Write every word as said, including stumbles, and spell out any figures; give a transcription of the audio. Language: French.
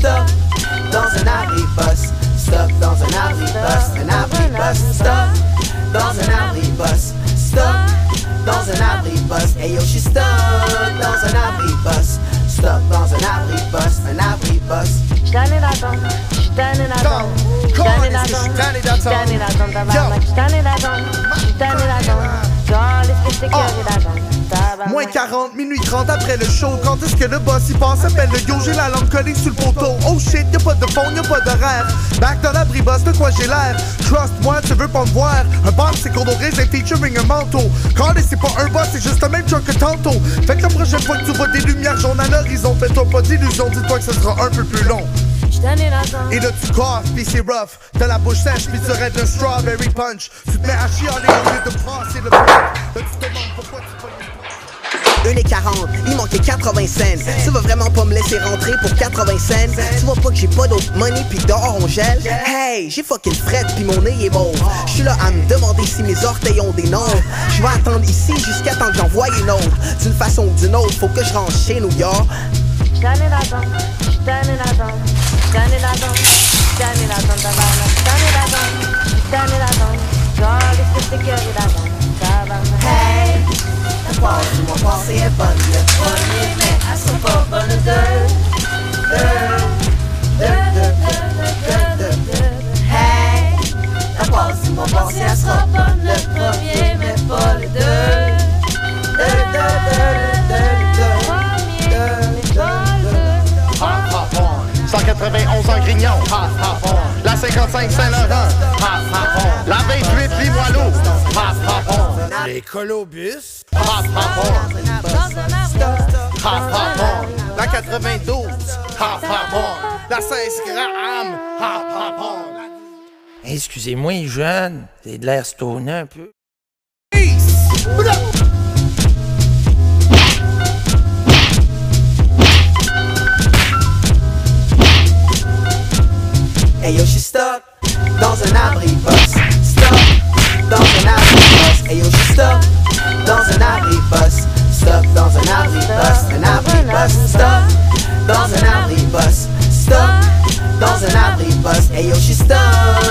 stuck dans un abribus, stuck dans un abribus, un abribus, stuck dans un abribus, stuck dans un abribus. Hey yo, she stuck dans un abribus, stuck dans un abribus, un abribus. J't'en là-dedans, j't'en là-dedans, j't'en là-dedans, j't'en là-dedans, tabarnak, j't'en là-dedans, j't'en là-dedans, genre les sécurité là-dedans. Moins quarante, minuit trente après le show. Quand est-ce que le boss il passe? Appelle le yo, j'ai la langue collée sur le poteau. Oh shit, y'a pas de fond, y'a pas d'horaire. Back dans l'abribus, de quoi j'ai l'air? Trust-moi, tu veux pas me voir. Un boss c'est qu'on aurait featuring un manteau. Quand c'est pas un boss, c'est juste le même truc que tantôt. Fait que la prochaine fois que tu vois des lumières jaunes à l'horizon, fais-toi pas d'illusions, dis-toi que ce sera un peu plus long. Et là tu coffes, pis c'est rough. T'as la bouche sèche, pis tu raides le strawberry punch. Tu te mets à chialer au lieu de brasser le bloc. Là tu te demandes pourquoi tu pas. une et quarante, il manquait quatre-vingts cents. Tu vas vraiment pas me laisser rentrer pour quatre-vingts cents? Tu vois pas que j'ai pas d'autre money pis dehors on gèle? Hey, j'ai fucking fret pis mon nez est mauve. J'suis là à me demander si mes orteils ont des noms. J'vais attendre ici jusqu'à temps que j'envoie une autre. D'une façon ou d'une autre, faut que je rentre chez New York. J't'en là-dedans, j't'en là-dedans, j't'en là-dedans, j't'en là-dedans, tabarnak, j't'en là-dedans, j't'en là-dedans, genre les sécurité là-dedans, tabarnak. Hey, la part du mois passé est bonne. Le premier mai, elle sera pas bonne de de de de de de de. Hey, la part du mois passé, elle sera bonne le premier, mais pas le deux. De de de de de. cent quatre-vingt-onze en Grignon, ha ha ha. La cinquante-cinq Saint-Laurent, ha ha ha. La vingt-huit Limoilou, ha ha ha. Les colobus, ha ha ha. Ha ha ha. La quatre-vingt-douze, ha ha ha. La seize Graham, ha ha ha. Excusez-moi, jeune, c'est de l'air stoné un peu. Hey yo, she stuck dans un abribus, stuck dans un abribus. Hey yo, she stuck dans un abribus, stuck dans un abribus, un abribus, stuck dans un abribus, stuck dans un abribus. Hey yo, she stuck